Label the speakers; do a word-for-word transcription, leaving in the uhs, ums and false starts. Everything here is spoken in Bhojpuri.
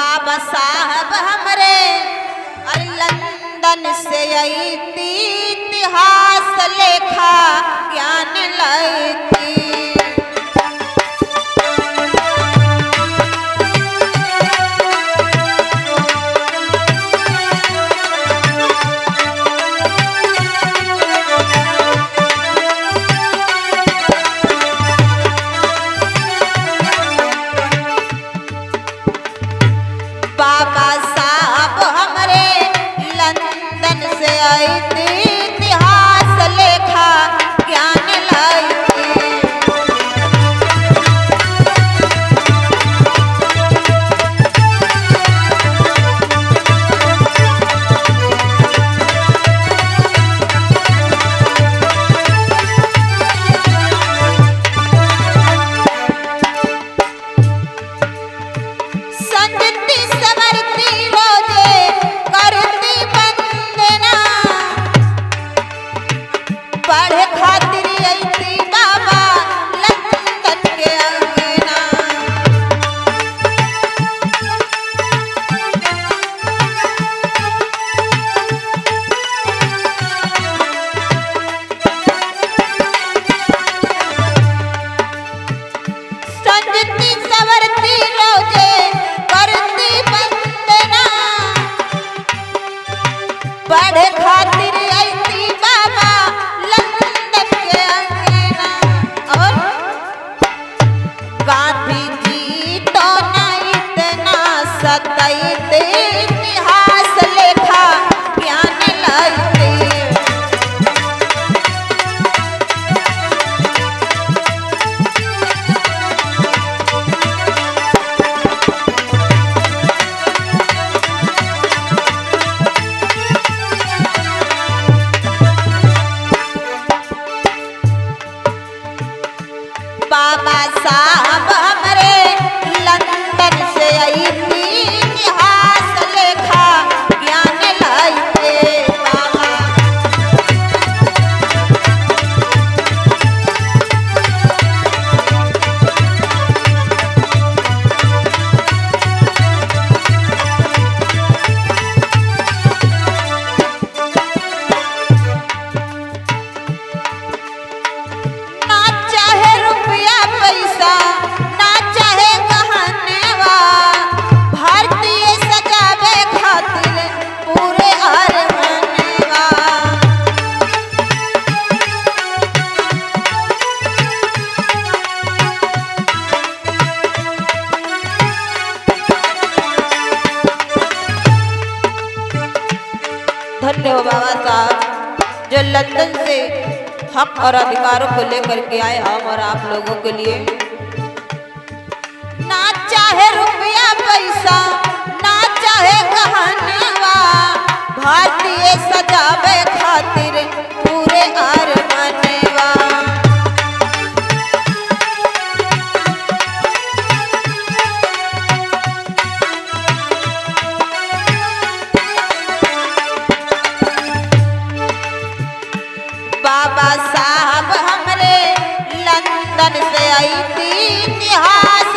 Speaker 1: बाबा साहब हमरे और लंदन से आई थी, इतिहास लेखा ज्ञान लाई थी। बाबा साहब हमरे लंदन से आई थी, इतिहास लेखा ज्ञान लाई थी। संजती संवरती रोजे करती वंदना, पढ़े खातिर आई थी बाबा लंदन के अंगना। संजती संवरती रोजे करती वंदना, पढ़े खातिर आई थी बाबा लंदन के अंगना। और गांधी जी तो न इतना सताई थे, इतिहास लेखा ज्ञान लाई थी। बाबा साहब हमरे लंदन से आई थी, इतिहास लेखा ज्ञान लाई थी। बाबा ना चाहे रुपया पैसा, ना चाहे गहनेवा, भारतीय सजावे खातिर पूरे अरमानेवा। धन्य हो बाबा साहब जो लंदन से हक और अधिकारों को लेकर के आए हम और आप लोगों के लिए। ना चाहे रुपया पैसा, ना चाहे गहनेवा, भारतीय सजावे खातिर पूरे अरमानेवा। बाबा साहब हमरे लंदन से आई थी, इतिहास